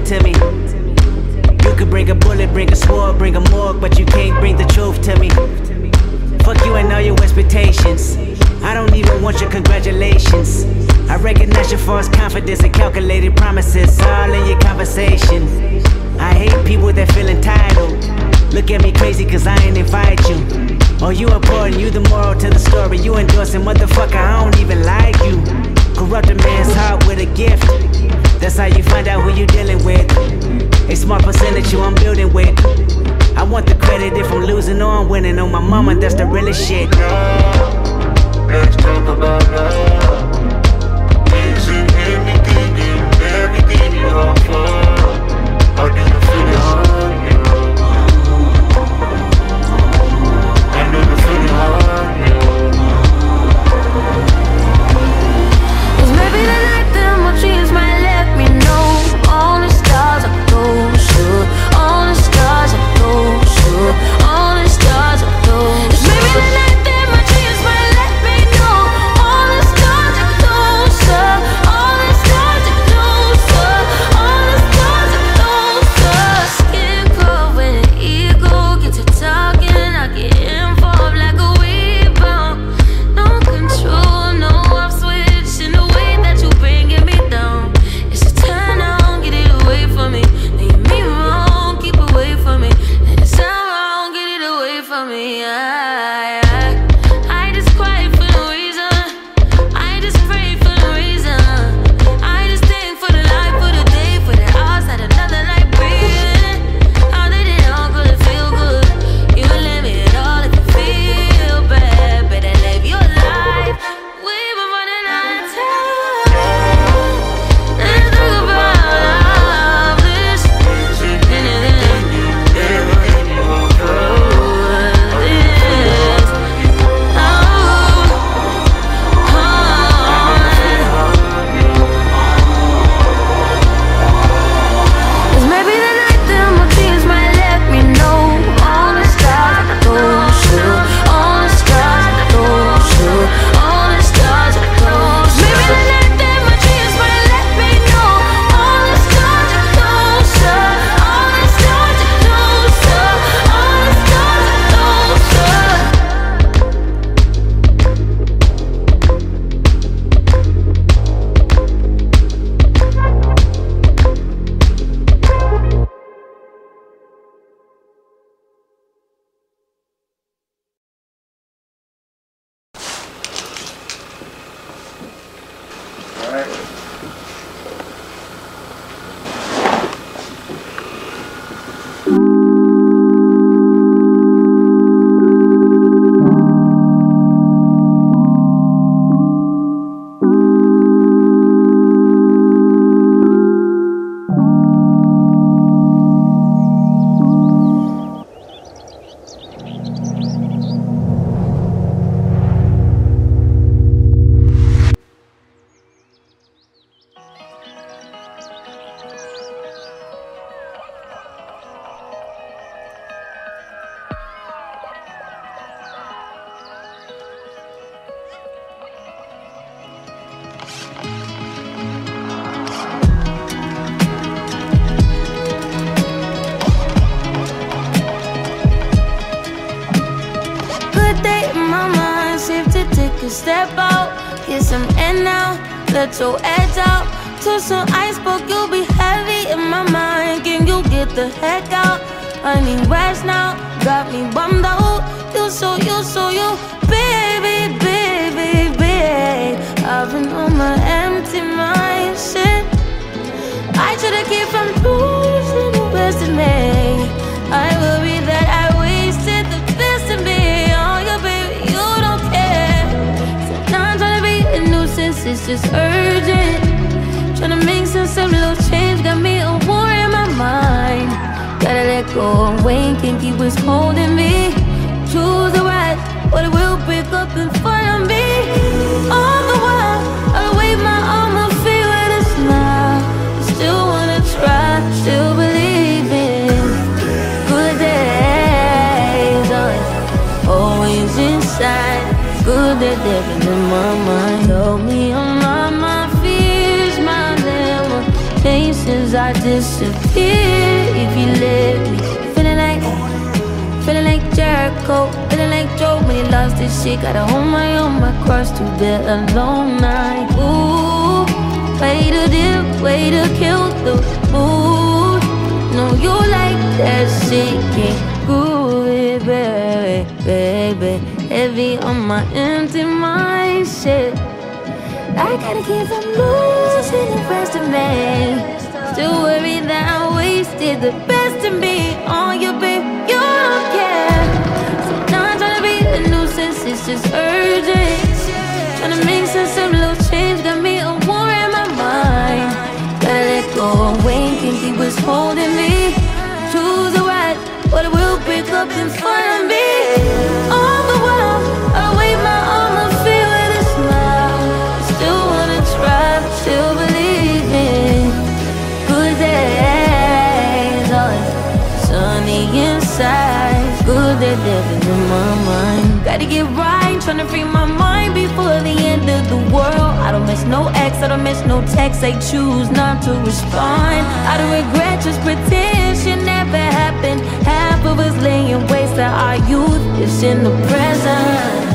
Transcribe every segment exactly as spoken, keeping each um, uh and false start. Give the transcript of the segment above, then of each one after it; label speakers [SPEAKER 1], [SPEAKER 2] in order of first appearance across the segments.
[SPEAKER 1] truth to me. You could bring a bullet, bring a sword, bring a morgue, but you can't bring the truth to me. Fuck you and all your expectations. I don't even want your congratulations. I recognize your false confidence and calculated promises all in your conversation. I hate people that feel entitled. Look at me crazy cause I ain't invite you. Oh, you important, you the moral to the story. You endorsing, motherfucker, I don't even like you. Corrupt a man's heart with a gift. That's how you find out who you dealing with. A small percentage you I'm building with. I want the credit if I'm losing or I'm winning. On my mama, that's the realest shit.
[SPEAKER 2] Let's talk about love. Is it anything and everything you offer? How do you feel it on you? I know you feel it on you.
[SPEAKER 3] Cause maybe the night that my dreams might let me know. All the stars are closer. All the stars are closer. All the stars are closer. Cause maybe the night that my dreams might let me know. All the stars are closer. All the stars are closer. All the stars are closer. Skin cold when the ego gets to talking. I get involved like a rebound. No control, no off switch in the way that you bringing me down. It's a turn on, get it away from me. Now you mean wrong, keep away from me. And it sound wrong, get it away from me. I, I, I just cry for no reason. I just pray for no reason. I just think for the life, for the day, for the hours that another life breathing. How did it all good, it feel good? You live it all if you feel bad. Better live your life. We've been running out of time. Let's talk about love. This
[SPEAKER 2] Is it anything and everything you offer?
[SPEAKER 3] this. Oh, oh. Cause maybe the night that my dreams might let me know. All the stars are closer. All the stars are closer. All the stars are closer. Maybe the night that my dreams might let me know. All the stars are closer. All the stars are closer. All the stars are closer.
[SPEAKER 2] Alright.
[SPEAKER 3] Good day in my mind, safe to take a step out. Get some air now, let your edge out. To some iceberg, you'll be heavy in my mind. Can you get the heck out? I need rest now, got me bummed out. You so, you so, you, baby, baby, baby. I've been on my empty mind, shit. I should've kept from losing the best in me. I worry that I wasted the best in me. Oh, yeah, baby, you don't care. So now I'm tryna be a nuisance, it's just urgent. Tryna make some some little change, got me a war in my mind. Gotta let go and wait, can't keep what's holding me. Choose the right, but it will break up in front of me. All the while, I'll wave my arm and feel with a smile. Still wanna try, still believe in good days. Oh, always inside, good that they've been in my mind. Told me I'm on my fears, my limitations. since I disappeared. If you let me, feeling like, feeling like Jericho, feeling like Joe when he lost his shit. Gotta hold my own, my cross to bear a long night. Ooh, way to dip, way to kill the mood. No, you like that shit, can't groove it, baby, baby. Heavy on my empty mind, shit. I gotta keep from losing the rest of me. Still worried that I wasted the best of me on you, babe. You don't care. So now I'm trying to be a nuisance, it's just urgent. Trying to make sense of little change, got me a war in my mind. Gotta let go of Wayne, can't keep what's holding me. Choose a right, but it will break up in front of me. All the while, I wave my arm and feel with a smile. Still wanna try, still believe in good days. Always sunny inside, good that living in my mind. Gotta get right, tryna free my mind before the end of the world. I don't miss no ex, I don't miss no text. I choose not to respond. I don't regret, just pretend shit never happened. Half of us laying waste to our youth is in the present.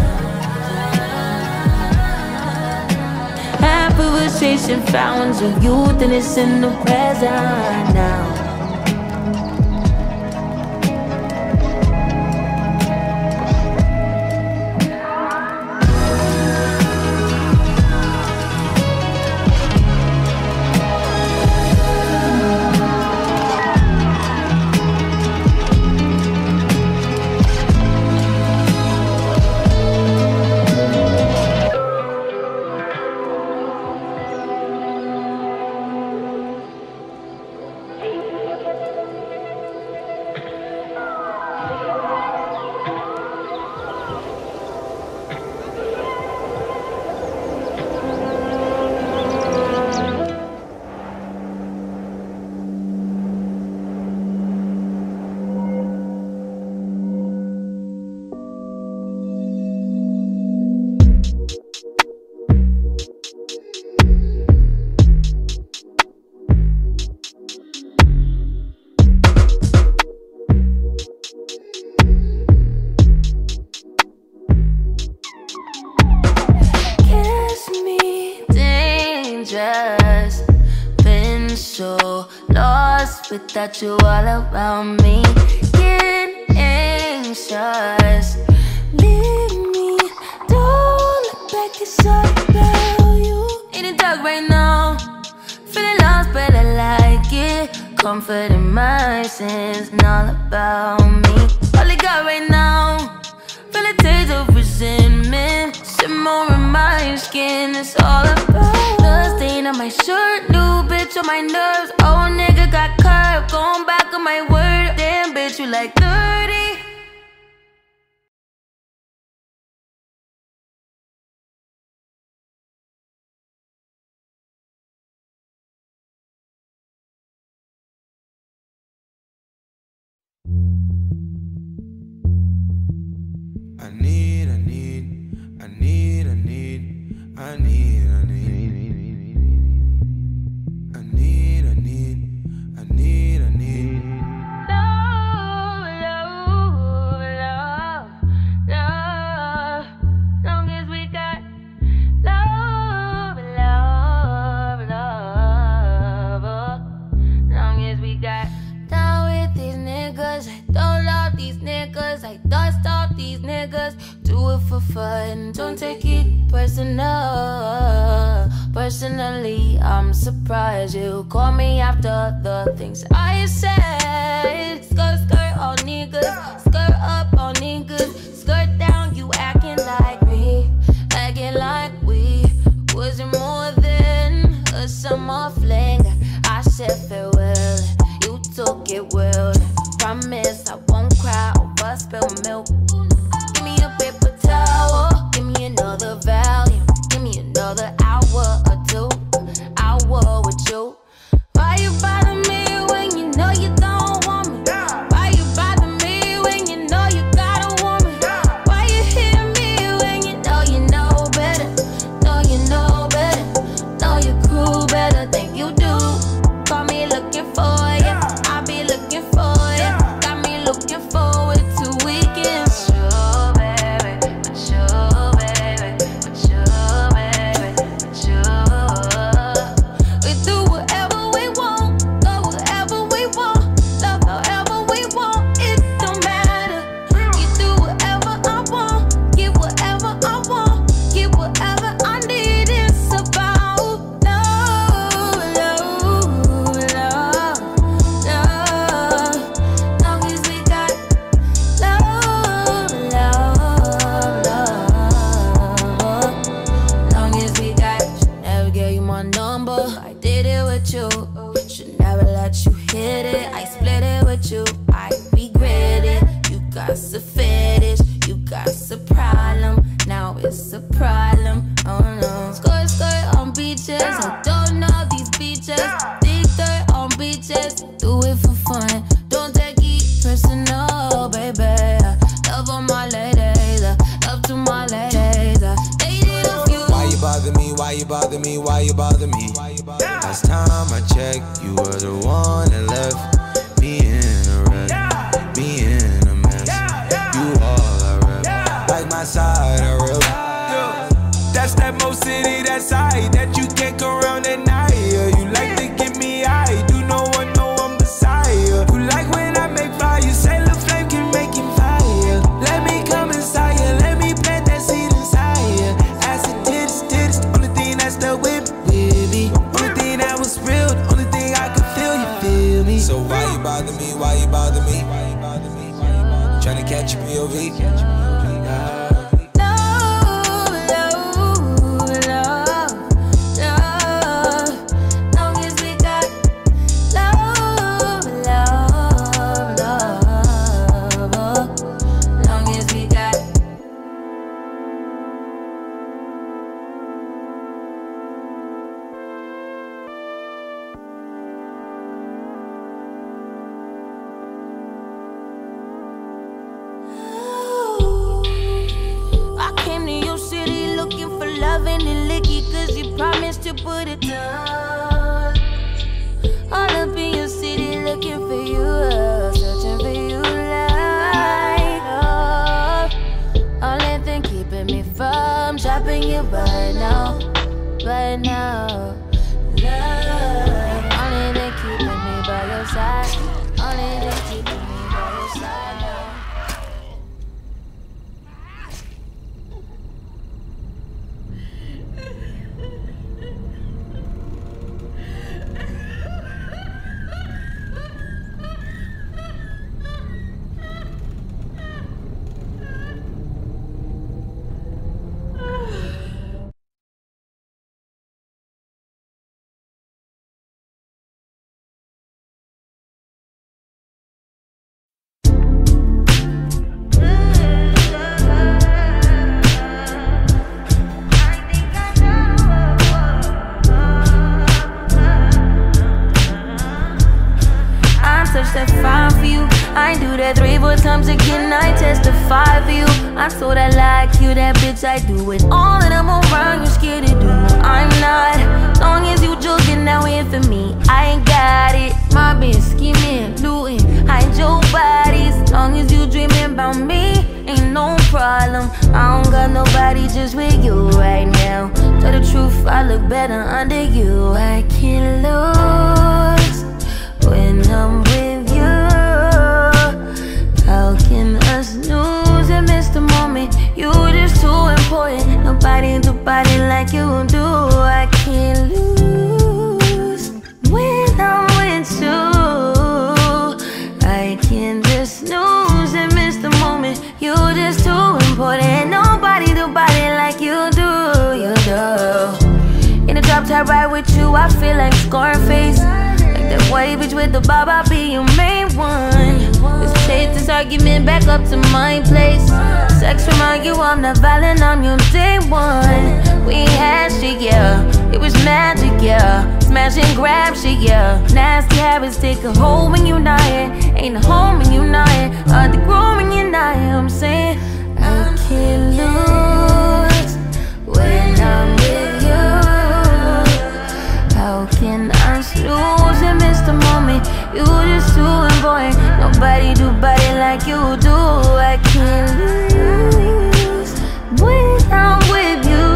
[SPEAKER 3] Half of us chasing fountains of youth and it's in the present now. Without you all around me, get anxious. Leave me, don't look back, it's all about you. In the dark right now, feeling lost but I like it. Comfort in my sins and all about me. All I got right now, feel a taste of resentment. Simmer in my skin, it's all about the stain on my shirt, new bitch on my nerves. Old nigga got curved, going back on my word. Damn bitch, you like thirty.
[SPEAKER 2] I need, I need, I need, I need, I need, I need, I need, I need, I need, I need.
[SPEAKER 3] Love, love, love, love. Long as we got love, love, love. Long as we got down with these niggas, I don't love these niggas, I dust off these niggas. Do it for fun, don't take it personal. Personally, I'm surprised you call me after the things I said. Skirt, skirt, all niggas, skirt up, all niggas, skirt down, you acting like me, acting like we wasn't more than a summer fling. I said farewell, you took it well. Promise I won't cry over spilled milk. Give me a paper towel, give me another value, give me another hour or two, hour with you. Why you bother me when you know you don't want me? Why you bother me when you know you got a woman? Why you hit me when you know you know better? Know you know better, know your crew better than you do. Call me with you. Should never let you hit it. I split it with you. I regret it. You got a fetish. You got a problem. Now it's a problem. Oh no. Skirt, skirt on beaches. I don't know these beaches. Dig dirt on beaches. Do it for fun. Don't take it personal, baby. Love on my ladies. Love to my ladies. Dated a few.
[SPEAKER 4] Why you bother me? Why you bother me? Why you bother me? Last time I checked, you were the one that left me in a wreck, me in a mess. You all I rep, like my side I rep. That's that Mo City, that side that you can't go around at night. You like to give me eye, do no one know I'm beside you. You like when I make fire, you say the flame can make him fire. Let me come inside you, let me plant that seed inside you. Acid titties, titties, only thing that's the whip, baby. Only thing that was real, only thing I could feel, you feel me. So why you bother me, why you bother me? Tryna catch a P O V.
[SPEAKER 3] Put it down. All up in your city looking for you, uh, searching for you like oh. Only thing keeping me from dropping you by now, by now. Love, only thing keeping me by your side, only thing keeping me by your side now. I do that three, four times again, I testify for you. I so that like you, that bitch, I do it all and I'm around, you scared to do. I'm not, long as you joking, now in for me, I ain't got it. My bitch scheming, looting, hide your bodies. Long as you dreaming about me, ain't no problem. I don't got nobody just with you right now. Tell the truth, I look better under you. I can't lose when I'm with you. How can us lose and miss the moment? You just too important. Nobody do body like you do. I can't lose when I'm with you. I can't just snooze and miss the moment. You just too important. Nobody do body like you do. You do. In the drop top ride with you, I feel like Scarface. Like that white bitch with the bob, I'll be your main one. Let's take this argument back up to my place. Sex remind you I'm not violent, I'm your day one. We had shit, yeah, it was magic, yeah. Smash and grab shit, yeah. Nasty habits take a hold when you're not here. Ain't a home when you're not here. Hard to grow when you're not here. I'm saying I can't lose when I'm with you. How can I lose and miss the moment? You just too important. Nobody do body like you do. I can't lose when I'm with you.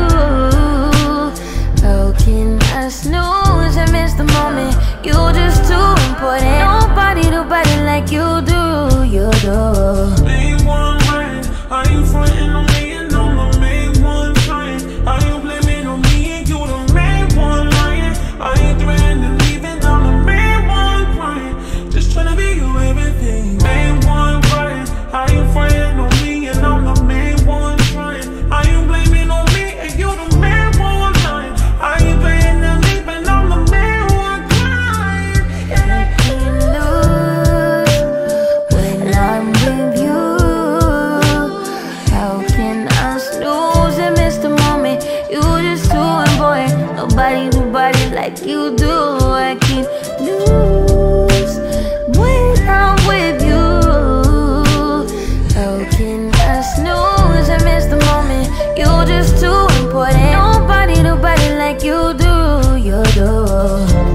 [SPEAKER 3] How can I snooze and miss the moment? You just too important. Nobody do body like you do. You do.
[SPEAKER 5] Main one right. Are you frontin' on me and I'm the main one trying? Are you blaming on me and you the main one lying? Are you threatening leaving? I'm the main one crying. Just tryna be you everything. Main one right. Are you frontin' on me and I'm the main one trying? Are you blaming on me and you the main one lying? Are you threatening leaving? I'm the main one crying.
[SPEAKER 3] I keep loose when I'm with you. How can I snooze and miss the moment? You're just too important. Nobody, nobody like you do, you do.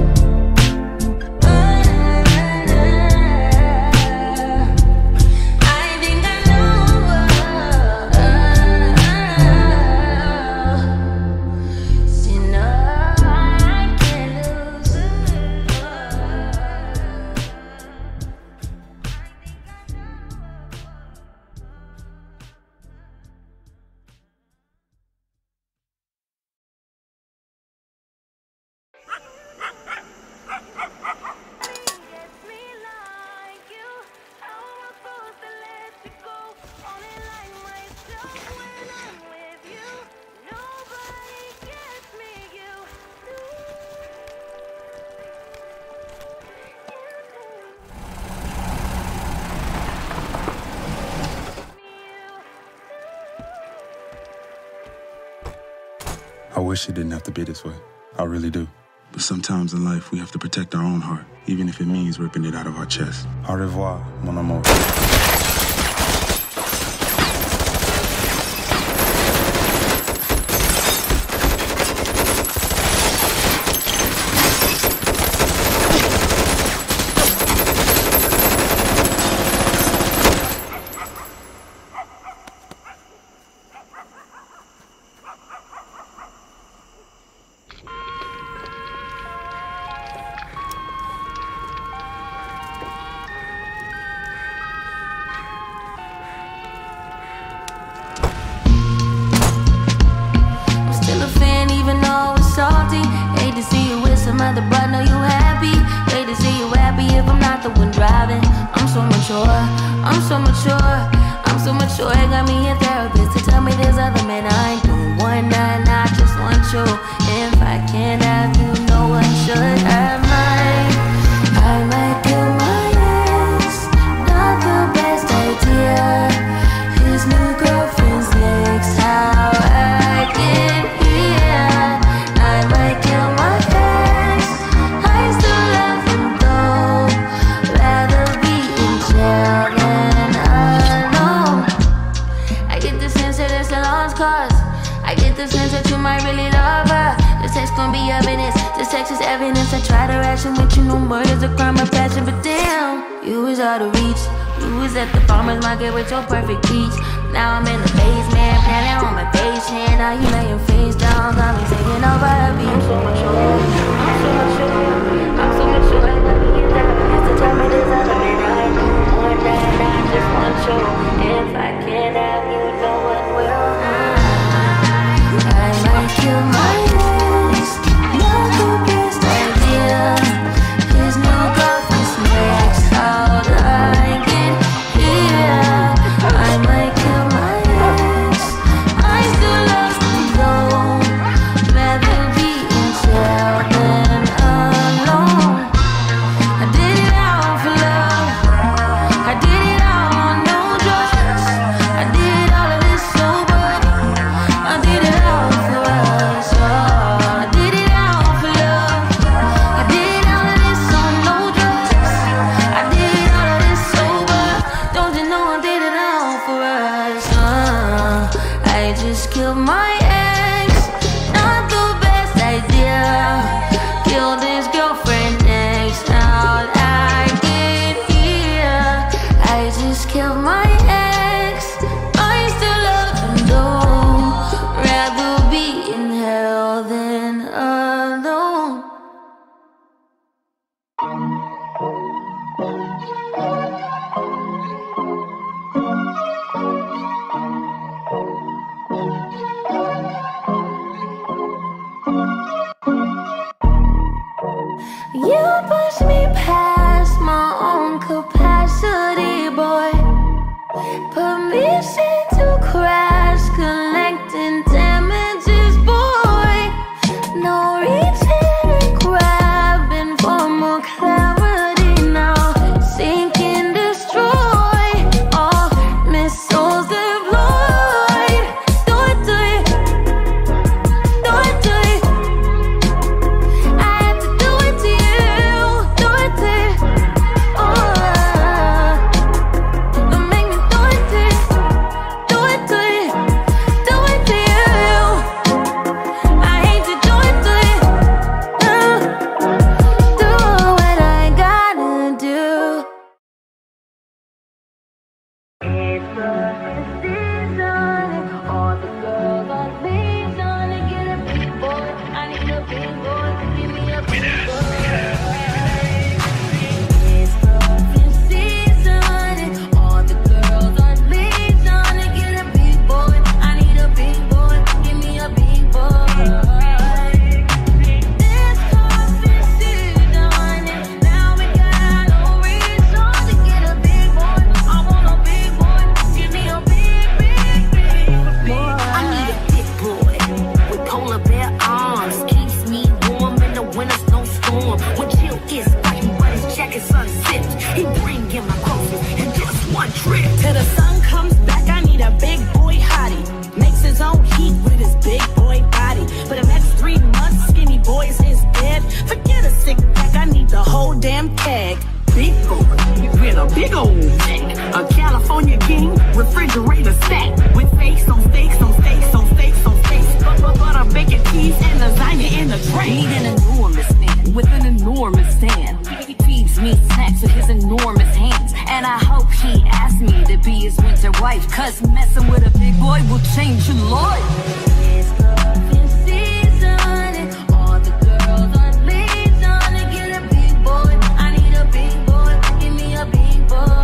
[SPEAKER 6] I wish it didn't have to be this way. I really do. But sometimes in life, we have to protect our own heart, even if it means ripping it out of our chest. Au revoir, mon amour.
[SPEAKER 3] I have to do it to you.
[SPEAKER 7] jacket sunset. He bring in my groceries in just one trip. Till the sun comes back, I need a big boy hottie. Makes his own heat with his big boy body. For the next three months, skinny boys is dead. Forget a six pack, I need the whole damn keg. Big boy, with a big old neck. A California king, refrigerator stack. With face on steaks, on steaks, on steaks, on steaks. Butter, bacon, cheese, and lasagna in the tray. Need an enormous man with an enormous stand. He feeds me snacks with his enormous hands. And I hope he asks me to be his winter wife. Cause messing with a big boy will change your life.
[SPEAKER 3] It's cuffing season and all the girls on leads on to get a big boy. I need a big boy, give me a big boy.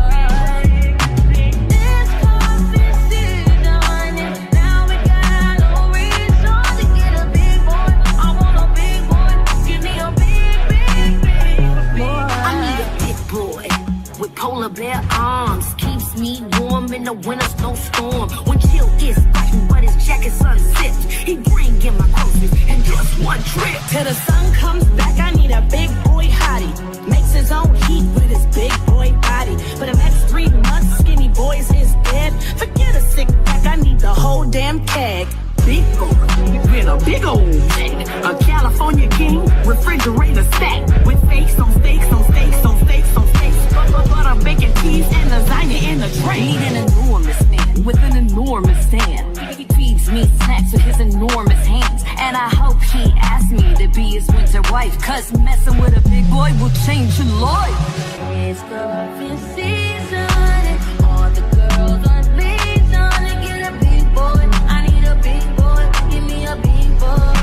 [SPEAKER 3] It's cuffing season and now we got no reason to get a big boy. I want a big boy, give me a big, big, big boy.
[SPEAKER 7] I need a big boy with polar bear arms. Keeps me warm in the winter snowstorm. When chill is fighting, but his jacket unzipped. He bring in my groceries in just one trip. Till the sun comes back, I need a big boy hottie. Makes his own heat with his big boy body. For the next three months, skinny boys is dead. Forget a six pack, I need the whole damn keg. Big boy, with a big old neck. A California king, refrigerator stack. With face on steaks, on steaks, on steaks, on steaks. Butter, bacon, cheese, and lasagna in the tray. Need an enormous man with an enormous stand. He feeds me snacks with his enormous hands. And I hope he asks me to be his winter wife. Cause messing with a big boy will change your life.
[SPEAKER 3] It's cuffing season and all the girls on leads on to get a big boy. I need a big boy, give me a big boy.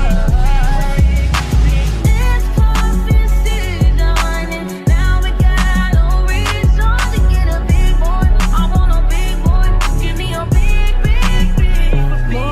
[SPEAKER 3] It's cuffing season and now we got no reason to get a big boy. I want a big boy, give me a big, big, big boy.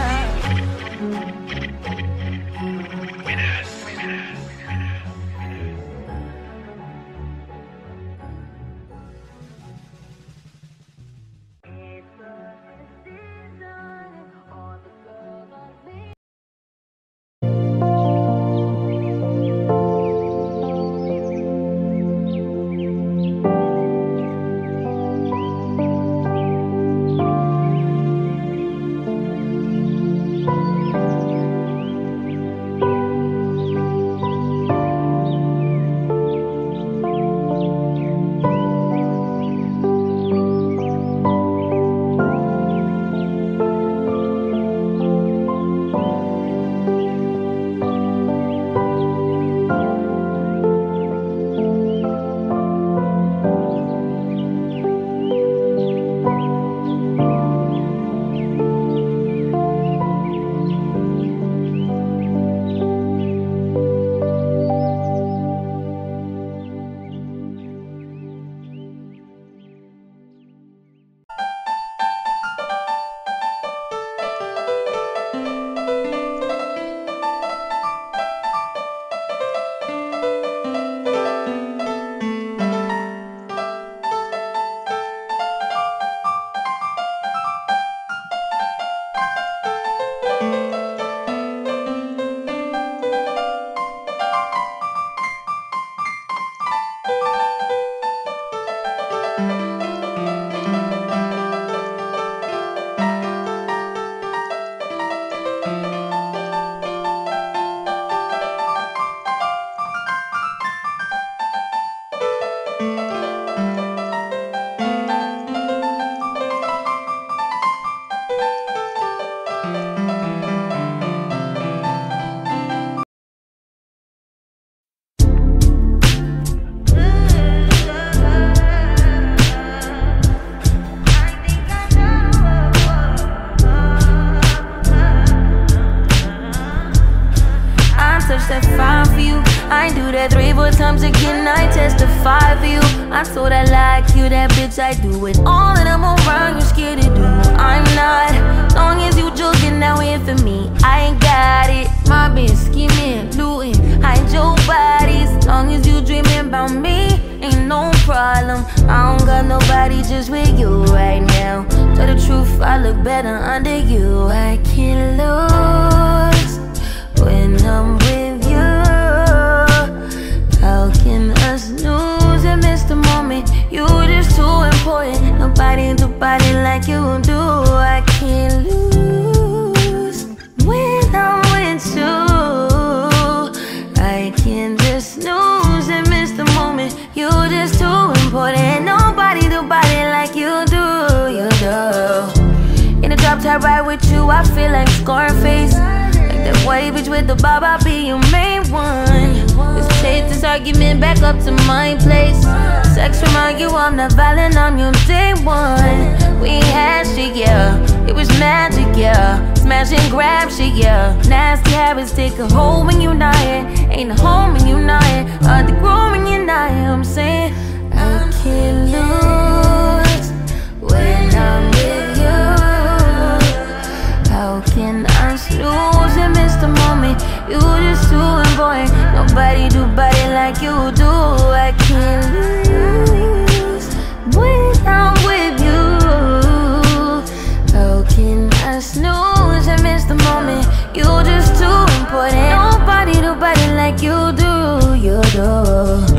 [SPEAKER 3] I told I like you, that bitch, I do it all and I'm around, you scared to do. I'm not, long as you joking now in for me, I ain't got it. My bitch scheming, looting, hide your bodies. Long as you dreaming about me, ain't no problem. I don't got nobody just with you right now. Tell the truth, I look better under you. I can't lose when I'm with you. How can us lose? can just snooze and miss the moment. You just too important. Nobody do body like you do, you do. In a drop top ride with you, I feel like Scarface. Like that white bitch with the bob, I'll be your main one. Let's take this argument back up to my place. Sex remind you I'm not violent, I'm your day one. We had shit, yeah, it was magic, yeah. Smash and grab shit, yeah. Nasty habits take a hold when you're not here. Ain't a home when you're not here. Hard to grow when you're not here. I'm saying I can't lose when I'm with you. How can I snooze and miss the moment? You just too important. Nobody do body like you do. I can't lose when I'm with you. How can I snooze and miss the moment? You just too important. Nobody do body like you do, you do.